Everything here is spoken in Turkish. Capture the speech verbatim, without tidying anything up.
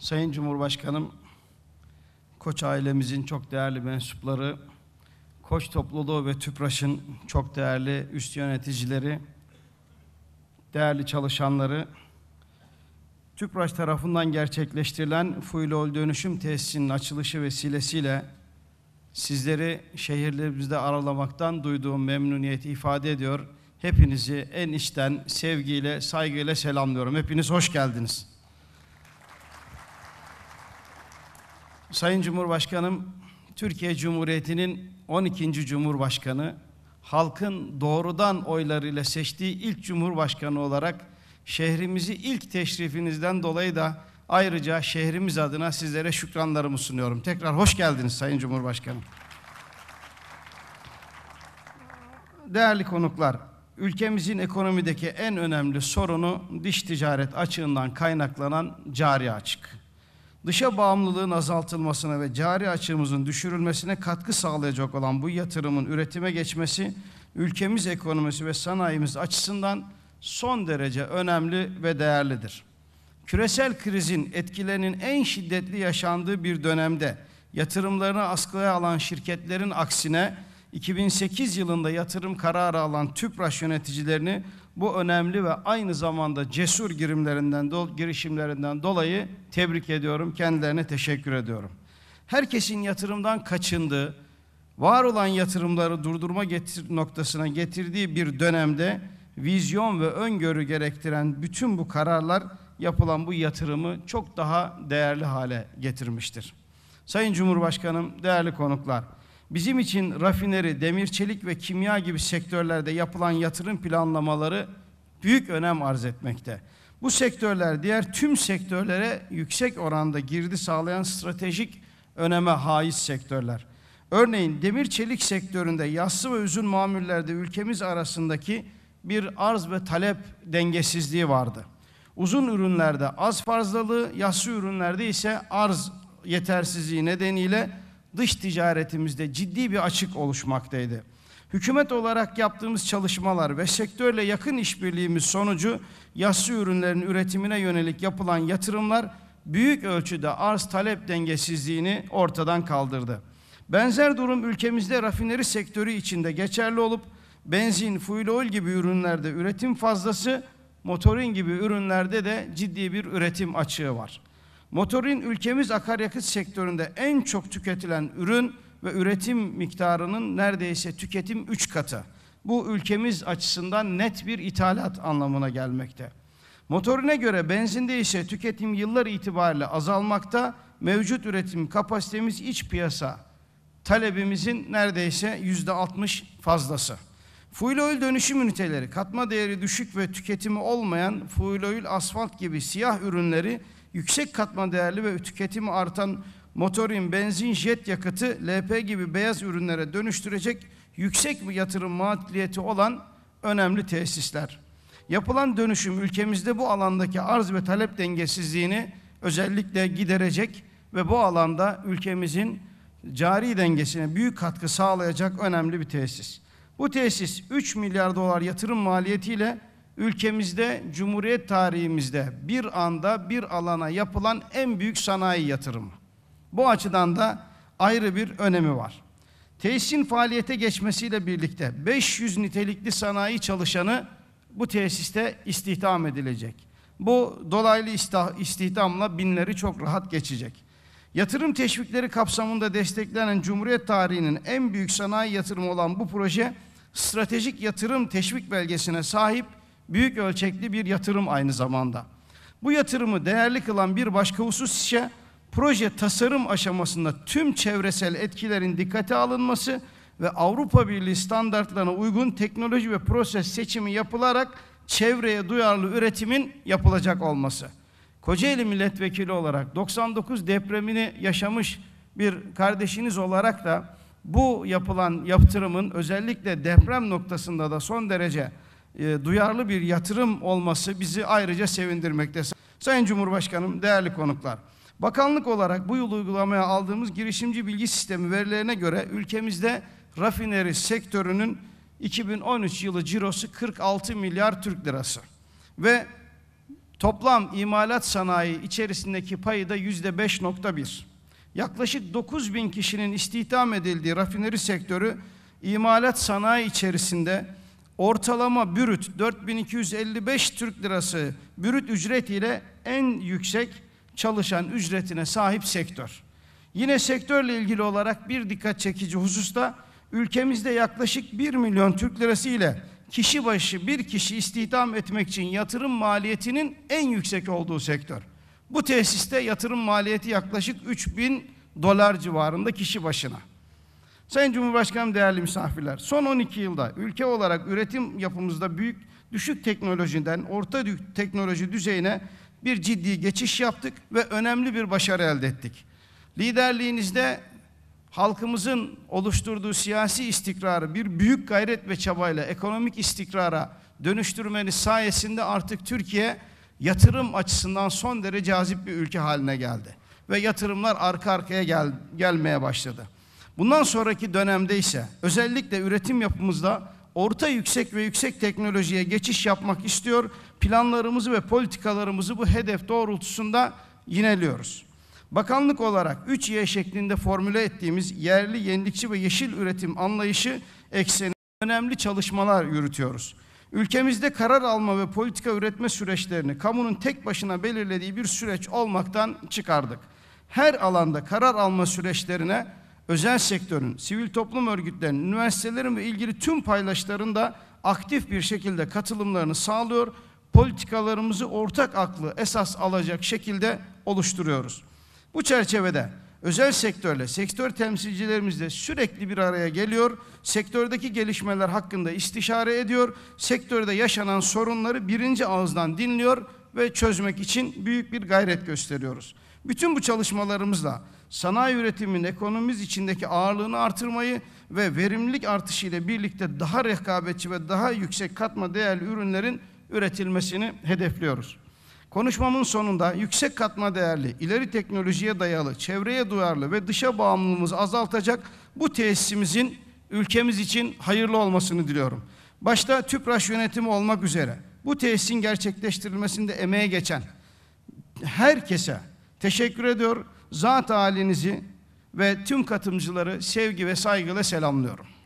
Sayın Cumhurbaşkanım, Koç ailemizin çok değerli mensupları, Koç topluluğu ve TÜPRAŞ'ın çok değerli üst yöneticileri, değerli çalışanları, TÜPRAŞ tarafından gerçekleştirilen Fuelöl Dönüşüm Tesisinin açılışı vesilesiyle sizleri şehirlerimizde ağırlamaktan duyduğum memnuniyeti ifade ediyor. Hepinizi en içten sevgiyle, saygıyla selamlıyorum. Hepiniz hoş geldiniz. Sayın Cumhurbaşkanım, Türkiye Cumhuriyeti'nin on ikinci Cumhurbaşkanı, halkın doğrudan oylarıyla seçtiği ilk Cumhurbaşkanı olarak şehrimizi ilk teşrifinizden dolayı da ayrıca şehrimiz adına sizlere şükranlarımı sunuyorum. Tekrar hoş geldiniz Sayın Cumhurbaşkanım. Değerli konuklar, ülkemizin ekonomideki en önemli sorunu dış ticaret açığından kaynaklanan cari açık. Dışa bağımlılığın azaltılmasına ve cari açığımızın düşürülmesine katkı sağlayacak olan bu yatırımın üretime geçmesi, ülkemiz ekonomisi ve sanayimiz açısından son derece önemli ve değerlidir. Küresel krizin etkilerinin en şiddetli yaşandığı bir dönemde yatırımlarını askıya alan şirketlerin aksine iki bin sekiz yılında yatırım kararı alan TÜPRAŞ yöneticilerini bu önemli ve aynı zamanda cesur girişimlerinden, do girişimlerinden dolayı tebrik ediyorum. Kendilerine teşekkür ediyorum. Herkesin yatırımdan kaçındığı, var olan yatırımları durdurma getir noktasına getirdiği bir dönemde vizyon ve öngörü gerektiren bütün bu kararlar yapılan bu yatırımı çok daha değerli hale getirmiştir. Sayın Cumhurbaşkanım, değerli konuklar, bizim için rafineri, demir, çelik ve kimya gibi sektörlerde yapılan yatırım planlamaları büyük önem arz etmekte. Bu sektörler diğer tüm sektörlere yüksek oranda girdi sağlayan stratejik öneme haiz sektörler. Örneğin demir çelik sektöründe yassı ve üzün mamullerde ülkemiz arasındaki bir arz ve talep dengesizliği vardı. Uzun ürünlerde az fazlalığı, yassı ürünlerde ise arz yetersizliği nedeniyle dış ticaretimizde ciddi bir açık oluşmaktaydı. Hükümet olarak yaptığımız çalışmalar ve sektörle yakın işbirliğimiz sonucu yassı ürünlerin üretimine yönelik yapılan yatırımlar büyük ölçüde arz-talep dengesizliğini ortadan kaldırdı. Benzer durum ülkemizde rafineri sektörü içinde geçerli olup benzin, fuelöl gibi ürünlerde üretim fazlası, motorin gibi ürünlerde de ciddi bir üretim açığı var. Motorin ülkemiz akaryakıt sektöründe en çok tüketilen ürün ve üretim miktarının neredeyse tüketim üç katı. Bu ülkemiz açısından net bir ithalat anlamına gelmekte. Motorine göre benzinde ise tüketim yıllar itibariyle azalmakta, mevcut üretim kapasitemiz iç piyasa talebimizin neredeyse yüzde altmış fazlası. Fuelöl dönüşüm üniteleri, katma değeri düşük ve tüketimi olmayan fuelöl, asfalt gibi siyah ürünleri yüksek katma değerli ve tüketimi artan motorin, benzin, jet yakıtı, L P gibi beyaz ürünlere dönüştürecek yüksek bir yatırım maliyeti olan önemli tesisler. Yapılan dönüşüm ülkemizde bu alandaki arz ve talep dengesizliğini özellikle giderecek ve bu alanda ülkemizin cari dengesine büyük katkı sağlayacak önemli bir tesis. Bu tesis üç milyar dolar yatırım maliyetiyle ülkemizde Cumhuriyet tarihimizde bir anda bir alana yapılan en büyük sanayi yatırımı. Bu açıdan da ayrı bir önemi var. Tesisin faaliyete geçmesiyle birlikte beş yüz nitelikli sanayi çalışanı bu tesiste istihdam edilecek. Bu dolaylı istihdamla binleri çok rahat geçecek. Yatırım teşvikleri kapsamında desteklenen Cumhuriyet tarihinin en büyük sanayi yatırımı olan bu proje, stratejik yatırım teşvik belgesine sahip büyük ölçekli bir yatırım aynı zamanda. Bu yatırımı değerli kılan bir başka husus ise proje tasarım aşamasında tüm çevresel etkilerin dikkate alınması ve Avrupa Birliği standartlarına uygun teknoloji ve proses seçimi yapılarak çevreye duyarlı üretimin yapılacak olması. Kocaeli milletvekili olarak doksan dokuz depremini yaşamış bir kardeşiniz olarak da bu yapılan yatırımın özellikle deprem noktasında da son derece e, duyarlı bir yatırım olması bizi ayrıca sevindirmekte. Sayın Cumhurbaşkanım, değerli konuklar, bakanlık olarak bu yıl uygulamaya aldığımız girişimci bilgi sistemi verilerine göre ülkemizde rafineri sektörünün iki bin on üç yılı cirosu kırk altı milyar Türk lirası ve Toplam imalat sanayi içerisindeki payı da yüzde beş nokta bir. Yaklaşık dokuz bin kişinin istihdam edildiği rafineri sektörü imalat sanayi içerisinde ortalama brüt dört bin iki yüz elli beş Türk lirası brüt ücret ile en yüksek çalışan ücretine sahip sektör. Yine sektörle ilgili olarak bir dikkat çekici hususta ülkemizde yaklaşık bir milyon Türk lirası ile kişi başı bir kişi istihdam etmek için yatırım maliyetinin en yüksek olduğu sektör. Bu tesiste yatırım maliyeti yaklaşık üç bin dolar civarında kişi başına. Sayın Cumhurbaşkanım, değerli misafirler, son on iki yılda ülke olarak üretim yapımızda büyük düşük teknolojiden orta teknoloji düzeyine bir ciddi geçiş yaptık ve önemli bir başarı elde ettik. Liderliğinizde halkımızın oluşturduğu siyasi istikrarı bir büyük gayret ve çabayla ekonomik istikrara dönüştürmeniz sayesinde artık Türkiye yatırım açısından son derece cazip bir ülke haline geldi. Ve yatırımlar arka arkaya gel, gelmeye başladı. Bundan sonraki dönemde ise özellikle üretim yapımızda orta yüksek ve yüksek teknolojiye geçiş yapmak istiyor. Planlarımızı ve politikalarımızı bu hedef doğrultusunda yineliyoruz. Bakanlık olarak üç Y şeklinde formüle ettiğimiz yerli, yenilikçi ve yeşil üretim anlayışı ekseninde önemli çalışmalar yürütüyoruz. Ülkemizde karar alma ve politika üretme süreçlerini kamunun tek başına belirlediği bir süreç olmaktan çıkardık. Her alanda karar alma süreçlerine özel sektörün, sivil toplum örgütlerinin, üniversitelerin ve ilgili tüm paydaşların da aktif bir şekilde katılımlarını sağlıyor, politikalarımızı ortak aklı esas alacak şekilde oluşturuyoruz. Bu çerçevede özel sektörle sektör temsilcilerimizle sürekli bir araya geliyor, sektördeki gelişmeler hakkında istişare ediyor, sektörde yaşanan sorunları birinci ağızdan dinliyor ve çözmek için büyük bir gayret gösteriyoruz. Bütün bu çalışmalarımızla sanayi üretiminin ekonomimiz içindeki ağırlığını artırmayı ve verimlilik artışı ile birlikte daha rekabetçi ve daha yüksek katma değerli ürünlerin üretilmesini hedefliyoruz. Konuşmamın sonunda yüksek katma değerli, ileri teknolojiye dayalı, çevreye duyarlı ve dışa bağımlılığımızı azaltacak bu tesisimizin ülkemiz için hayırlı olmasını diliyorum. Başta TÜPRAŞ yönetimi olmak üzere bu tesisin gerçekleştirilmesinde emeğe geçen herkese teşekkür ediyor. Zat halinizi ve tüm katılımcıları sevgi ve saygıyla selamlıyorum.